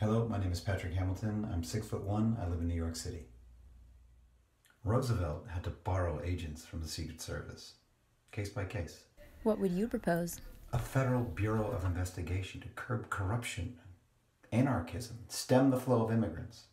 Hello, my name is Patrick Hamilton. I'm 6'1". I live in New York City. Roosevelt had to borrow agents from the Secret Service, case by case. What would you propose? A federal bureau of investigation to curb corruption, anarchism, stem the flow of immigrants.